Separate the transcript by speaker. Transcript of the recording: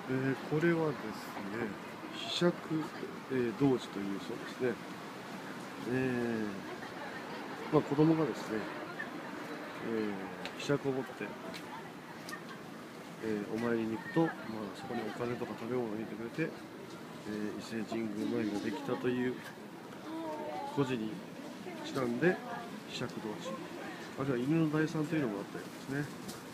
Speaker 1: これはですね、柄杓、童子というそうですね。子供がですね、柄杓を持って、お参りに行くと、そこにお金とか食べ物を入れてくれて、伊勢神宮の湯ができたという故事にちなんで、柄杓童子、あるいは犬の代参というのもあったようですね。